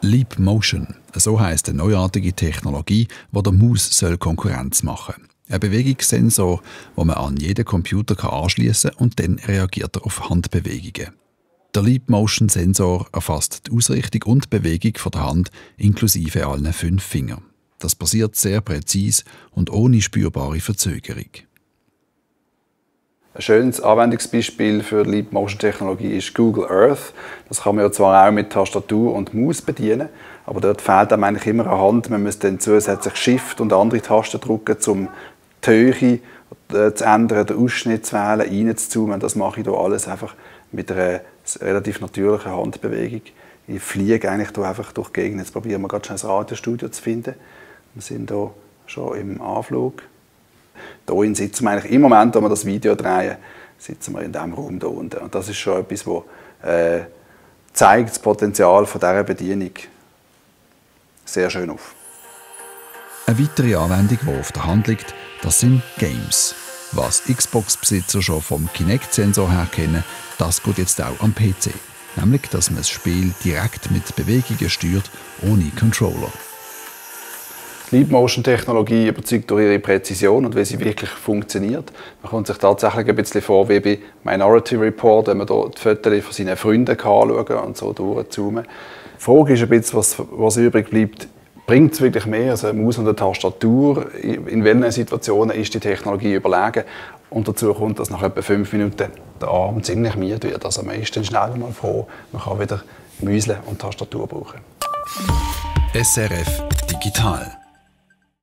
Leap Motion, so heisst eine neuartige Technologie, die der Maus Konkurrenz machen soll. Ein Bewegungssensor, den man an jeden Computer anschliessen kann und dann reagiert er auf Handbewegungen. Der Leap Motion Sensor erfasst die Ausrichtung und die Bewegung von der Hand inklusive allen 5 Fingern. Das passiert sehr präzise und ohne spürbare Verzögerung. Ein schönes Anwendungsbeispiel für die Leap Motion Technologie ist Google Earth. Das kann man ja zwar auch mit Tastatur und Maus bedienen, aber dort fehlt einem eigentlich immer eine Hand. Man muss dann zusätzlich Shift und andere Tasten drücken, um die Höhe zu ändern, den Ausschnitt zu wählen, reinzuzoomen. Das mache ich hier alles einfach mit einer relativ natürlichen Handbewegung. Ich fliege eigentlich hier einfach durch die Gegend. Jetzt probieren wir gerade schnell ein Radiostudio zu finden. Wir sind hier schon im Anflug. Hier sitzen wir eigentlich im Moment, wo wir das Video drehen, sitzen wir in diesem Raum hier unten. Und das ist schon etwas, das zeigt das Potenzial von dieser Bedienung sehr schön auf. Eine weitere Anwendung, die auf der Hand liegt, das sind Games. Was Xbox-Besitzer schon vom Kinect-Sensor her kennen, das geht jetzt auch am PC. Nämlich, dass man das Spiel direkt mit Bewegungen steuert, ohne Controller. Die Leap Motion Technologie überzeugt durch ihre Präzision und wie sie wirklich funktioniert. Man kommt sich tatsächlich ein bisschen vor wie bei Minority Report, wenn man hier die Fotos von seinen Freunden anschauen und so durchzoomen. Die Frage ist ein bisschen, was übrig bleibt. Bringt es wirklich mehr als eine Maus und eine Tastatur? In welchen Situationen ist die Technologie überlegen? Und dazu kommt, dass nach etwa 5 Minuten der Arm ziemlich müde wird. Also man ist dann schnell mal froh, man kann wieder Mäusle und Tastatur brauchen. SRF Digital.